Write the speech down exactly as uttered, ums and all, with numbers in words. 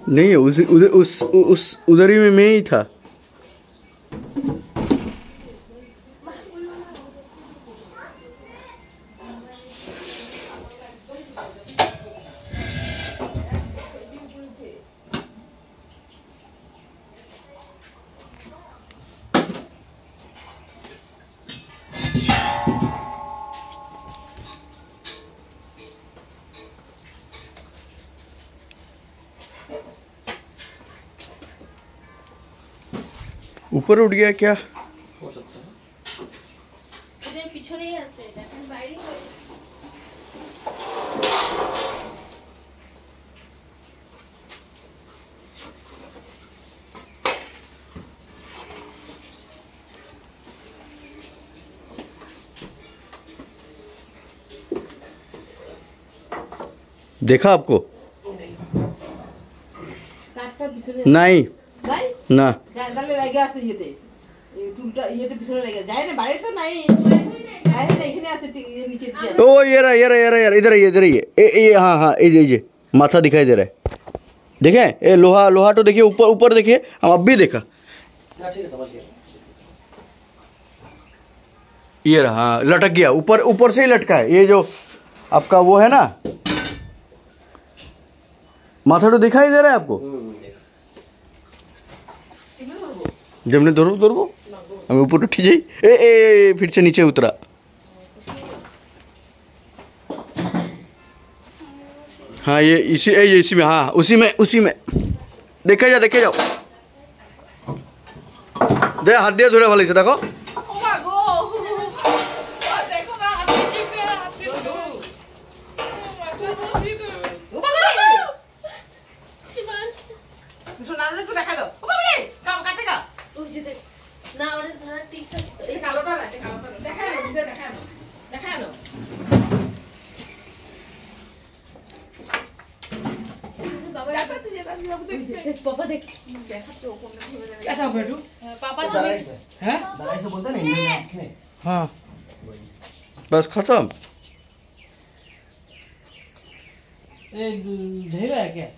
नहीं, उस उधर उस उस उधर ही में मैं ही था। ऊपर उठ गया क्या? हो सकता है। পিছনে আছে এখন বাইরে হয়। देखा आपको? কাটটা পিছনে नहीं নাই ना। জানলে লাগা আছে ইয়েতে এই টুলটা ইয়েতে পিছনে লাগা যায় না, বাইরে তো নাই, বাইরে না, এখানে আছে নিচে নিচে আছে। ओ ये रहा ये रहा ये रहा यार, इधर ये इधर ये ये हाँ हाँ ये ये माथा दिखाई दे रहा है। देखें ये लोहा लोहा तो देखिए, ऊपर ऊपर देखिए, हम अब भी देखा। ठीक है, समझ गया। ये रहा, हाँ लटक गया, ऊपर ऊपर से ही लटका है। ये जो आपका वो है ना, माथा तो दिखाई दे रहा है आपको। जब ने दौड़ो दौड़ो हमें ऊपर उठी जाई, ए, ए, ए फिर से नीचे उतरा। हाँ ये इसी ए, ये इसी में, हाँ उसी में उसी में। देखे जाओ देखे जाओ, दे हाथ दिया धुरे वाले से देखो। না ওরে ধরা ঠিক আছে, এই কালোটা না, এই কালোটা দেখায় না, দেখায় না, দেখায় না। বাবা যাতা তুই এটা বাবু দেখ, পাপা দেখ দেখাচ্ছ কোনটা ধরে যাবে। कैसा बेटू? पापा तो दवाई से हैं? दवाई से बोलता नहीं इंडियन में। हाँ बस खत्म। ये ढेर है क्या?